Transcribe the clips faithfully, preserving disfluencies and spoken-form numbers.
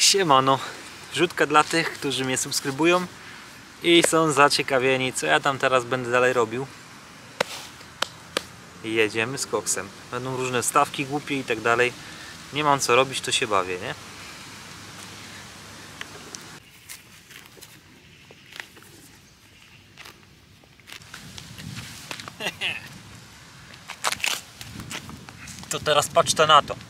Siemano, wrzutka dla tych, którzy mnie subskrybują i są zaciekawieni, co ja tam teraz będę dalej robił. I jedziemy z koksem. Będą różne stawki głupie i tak dalej. Nie mam co robić, to się bawię, nie? To teraz patrzcie na to.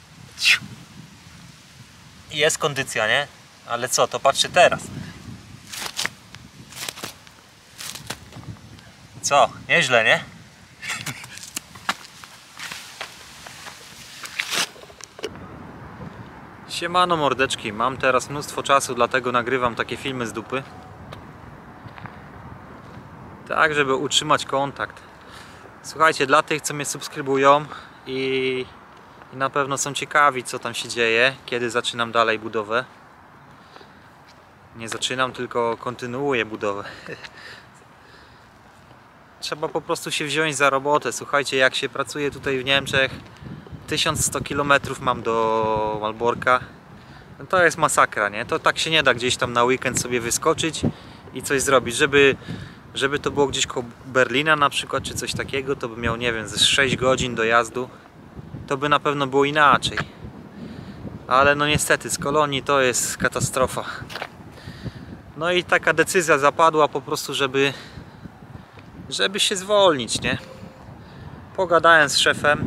Jest kondycja, nie? Ale co, to patrzcie teraz. Co? Nieźle, nie? Siemano mordeczki, mam teraz mnóstwo czasu, dlatego nagrywam takie filmy z dupy. Tak, żeby utrzymać kontakt. Słuchajcie, dla tych, co mnie subskrybują i, i na pewno są ciekawi, co tam się dzieje, kiedy zaczynam dalej budowę. Nie zaczynam, tylko kontynuuję budowę. Trzeba po prostu się wziąć za robotę. Słuchajcie, jak się pracuje tutaj w Niemczech, tysiąc sto kilometrów mam do Malborka. No to jest masakra, nie? To tak się nie da gdzieś tam na weekend sobie wyskoczyć i coś zrobić. Żeby, żeby to było gdzieś koło Berlina na przykład, czy coś takiego, to by miał, nie wiem, ze sześć godzin dojazdu. To by na pewno było inaczej. Ale no niestety, z Kolonii to jest katastrofa. No i taka decyzja zapadła po prostu, żeby żeby się zwolnić, nie? Pogadałem z szefem.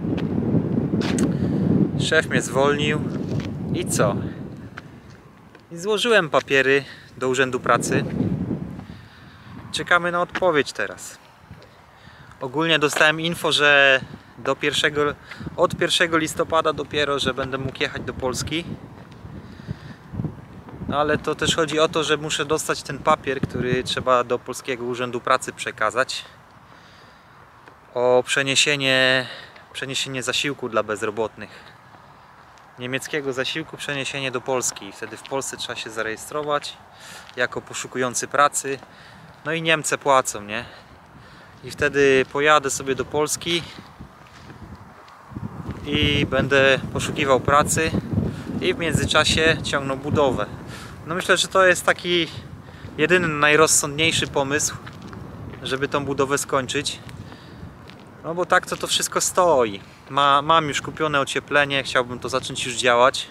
Szef mnie zwolnił. I co? I złożyłem papiery do Urzędu Pracy. Czekamy na odpowiedź teraz. Ogólnie dostałem info, że do pierwszego, od pierwszego listopada dopiero, że będę mógł jechać do Polski. Ale to też chodzi o to, że muszę dostać ten papier, który trzeba do Polskiego Urzędu Pracy przekazać, o przeniesienie, przeniesienie zasiłku dla bezrobotnych. Niemieckiego zasiłku przeniesienie do Polski. Wtedy w Polsce trzeba się zarejestrować jako poszukujący pracy. No i Niemcy płacą, nie? I wtedy pojadę sobie do Polski i będę poszukiwał pracy i w międzyczasie ciągnął budowę. No myślę, że to jest taki jedyny najrozsądniejszy pomysł, żeby tą budowę skończyć. No bo tak to to wszystko stoi. Ma, mam już kupione ocieplenie, chciałbym to zacząć już działać.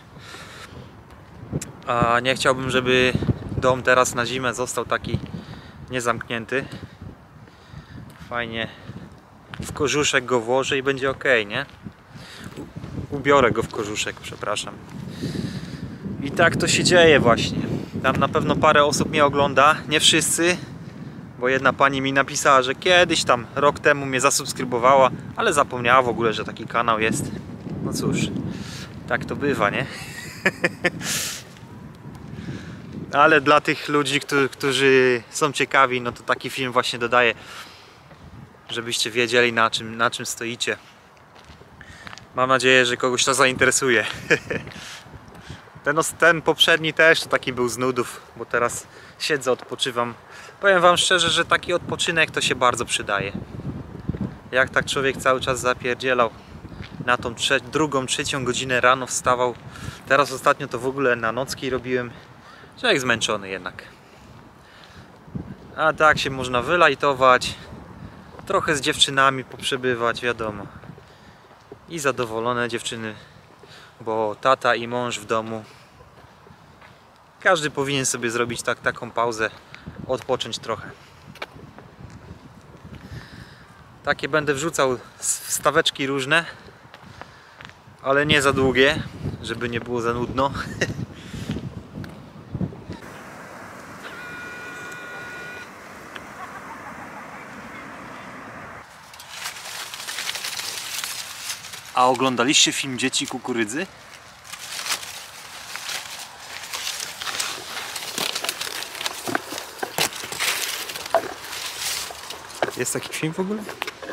A nie chciałbym, żeby dom teraz na zimę został taki niezamknięty. Fajnie w kożuszek go włożę i będzie ok, nie? Ubiorę go w kożuszek, przepraszam. I tak to się dzieje właśnie. Tam na pewno parę osób mnie ogląda, nie wszyscy, bo jedna pani mi napisała, że kiedyś tam rok temu mnie zasubskrybowała, ale zapomniała w ogóle, że taki kanał jest. No cóż, tak to bywa, nie? Ale dla tych ludzi, którzy są ciekawi, no to taki film właśnie dodaję, żebyście wiedzieli, na czym, na czym stoicie. Mam nadzieję, że kogoś to zainteresuje. Ten, ten poprzedni też to taki był z nudów, bo teraz siedzę, odpoczywam. Powiem wam szczerze, że taki odpoczynek to się bardzo przydaje. Jak tak człowiek cały czas zapierdzielał na tą trze drugą, trzecią godzinę rano wstawał. Teraz ostatnio to w ogóle na nocki robiłem. Człowiek zmęczony jednak. A tak się można wylajtować, trochę z dziewczynami poprzebywać, wiadomo. I zadowolone dziewczyny, bo tata i mąż w domu. Każdy powinien sobie zrobić tak, taką pauzę, odpocząć trochę. Takie będę wrzucał wstaweczki różne, ale nie za długie, żeby nie było za nudno. A oglądaliście film Dzieci Kukurydzy? Jest taki film w ogóle?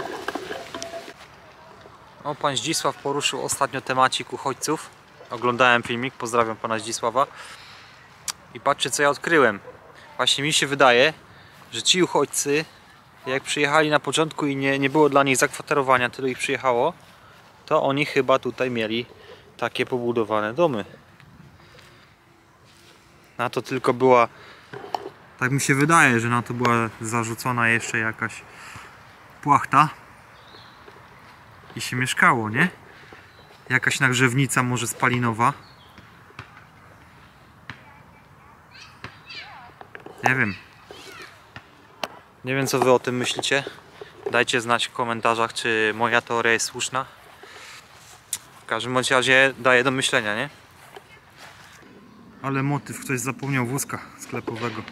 O, pan Zdzisław poruszył ostatnio temacik uchodźców. Oglądałem filmik, pozdrawiam pana Zdzisława. I patrzcie, co ja odkryłem. Właśnie mi się wydaje, że ci uchodźcy, jak przyjechali na początku i nie, nie było dla nich zakwaterowania, tylu ich przyjechało, to oni chyba tutaj mieli takie pobudowane domy. Na to tylko była, tak mi się wydaje, że na to była zarzucona jeszcze jakaś płachta i się mieszkało, nie? Jakaś nagrzewnica może spalinowa. Nie wiem. Nie wiem, co wy o tym myślicie. Dajcie znać w komentarzach, czy moja teoria jest słuszna. W każdym bądź razie daje do myślenia, nie? Ale motyw, ktoś zapomniał wózka sklepowego.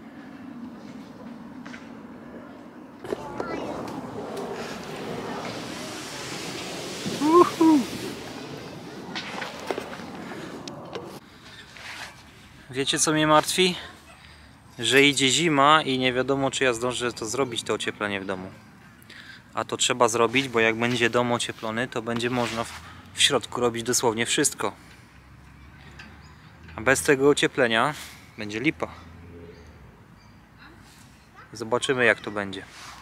Uhu. Wiecie, co mnie martwi? Że idzie zima i nie wiadomo, czy ja zdążę to zrobić, to ocieplenie w domu. A to trzeba zrobić, bo jak będzie dom ocieplony, to będzie można w, w środku robić dosłownie wszystko. A bez tego ocieplenia będzie lipa. Zobaczymy, jak to będzie.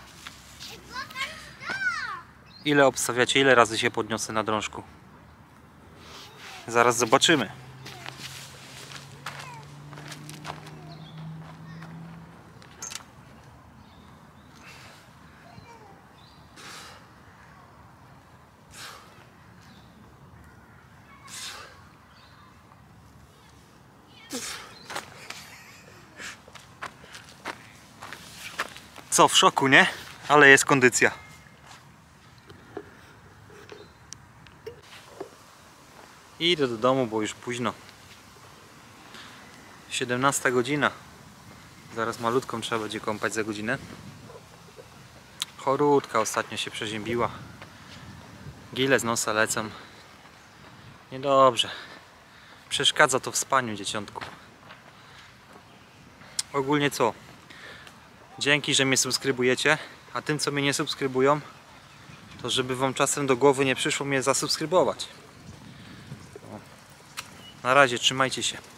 Ile obstawiacie, ile razy się podniosę na drążku? Zaraz zobaczymy. Co, w szoku, nie? Ale jest kondycja. Idę do domu, bo już późno. siedemnasta godzina. Zaraz malutką trzeba będzie kąpać za godzinę. Chorutka ostatnio się przeziębiła. Gile z nosa lecą. Niedobrze. Przeszkadza to w spaniu dzieciątku. Ogólnie co? Dzięki, że mnie subskrybujecie. A tym, co mnie nie subskrybują, to żeby wam czasem do głowy nie przyszło mnie zasubskrybować. Na razie, trzymajcie się.